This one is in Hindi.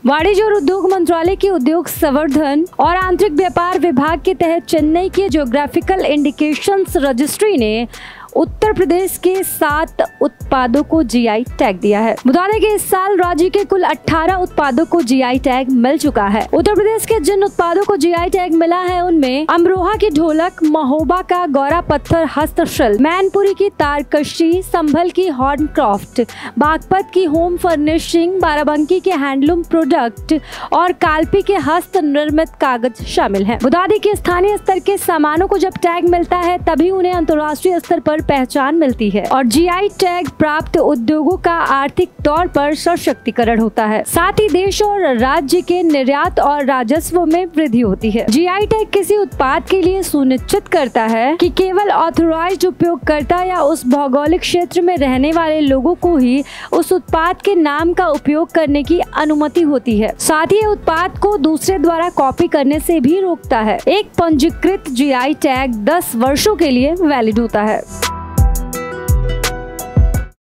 वाणिज्य और उद्योग मंत्रालय के उद्योग संवर्धन और आंतरिक व्यापार विभाग के तहत चेन्नई के ज्योग्राफिकल इंडिकेशंस रजिस्ट्री ने उत्तर प्रदेश के 7 उत्पादों को जीआई टैग दिया है। बता दें कि इस साल राज्य के कुल 18 उत्पादों को जीआई टैग मिल चुका है। उत्तर प्रदेश के जिन उत्पादों को जीआई टैग मिला है उनमें अमरोहा की ढोलक, महोबा का गौरा पत्थर हस्तशिल्प, मैनपुरी की तारकशी, संभल की हॉर्नक्राफ्ट, बागपत की होम फर्निशिंग, बाराबंकी के हैंडलूम प्रोडक्ट और कालपी के हस्त निर्मित कागज शामिल है। बता दें कि स्थानीय स्तर के सामानों को जब टैग मिलता है तभी उन्हें अंतर्राष्ट्रीय स्तर पर पहचान मिलती है और जीआई टैग प्राप्त उद्योगों का आर्थिक तौर पर सशक्तिकरण होता है। साथ ही देश और राज्य के निर्यात और राजस्व में वृद्धि होती है। जीआई टैग किसी उत्पाद के लिए सुनिश्चित करता है कि केवल ऑथराइज्ड उपयोगकर्ता या उस भौगोलिक क्षेत्र में रहने वाले लोगों को ही उस उत्पाद के नाम का उपयोग करने की अनुमति होती है। साथ ही उत्पाद को दूसरे द्वारा कॉपी करने से भी रोकता है। एक पंजीकृत जीआई टैग 10 वर्षों के लिए वैलिड होता है।